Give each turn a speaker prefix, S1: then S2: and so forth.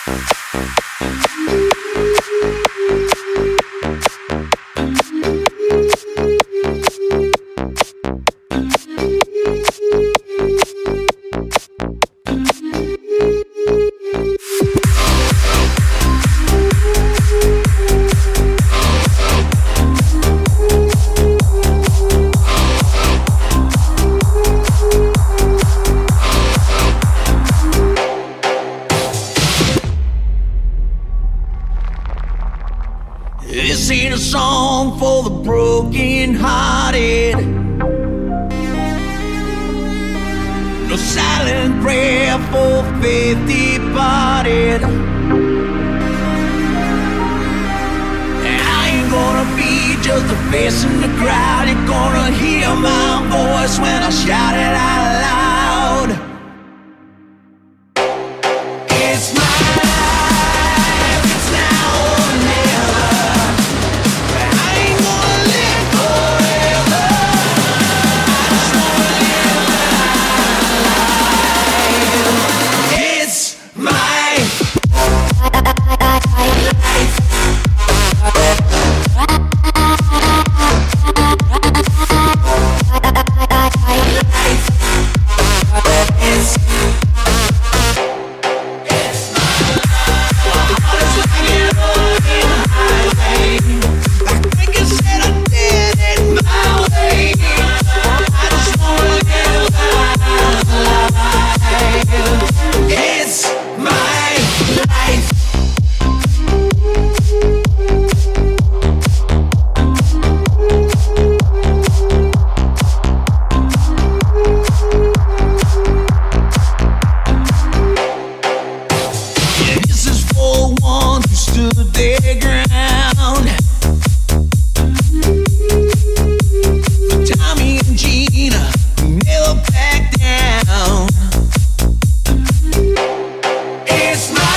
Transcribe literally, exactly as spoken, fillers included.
S1: This ain't a song for the broken-hearted, no silent prayer for faith departed. And I ain't gonna be just a face in the crowd. You're gonna hear my voice when I shout it out loud. It's my life, it's now or never. It's my